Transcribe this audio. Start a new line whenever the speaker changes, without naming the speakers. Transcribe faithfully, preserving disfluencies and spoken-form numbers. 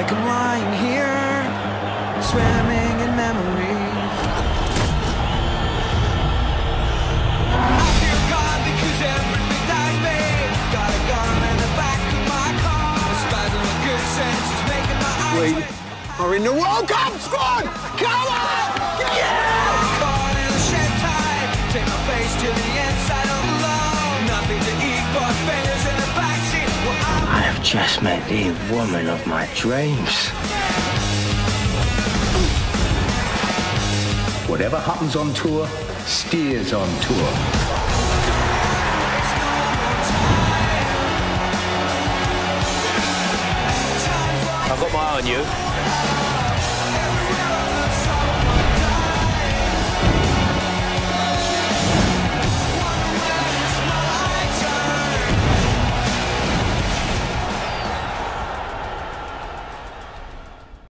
like I'm lying here, swimming in memories. I fear God because everything dies me. Got a gun in the back of my car. A spasm of good sense is making my eyes
We
wet.
are in the World Cup squad! Come on! Yeah!
Caught in a shed tight. Take my face to the inside of the love. Nothing to eat but fingers in the backseat. Well, I'm
I have just met the woman of my dreams.
Whatever happens on tour, stays on tour.
I've got my eye on you.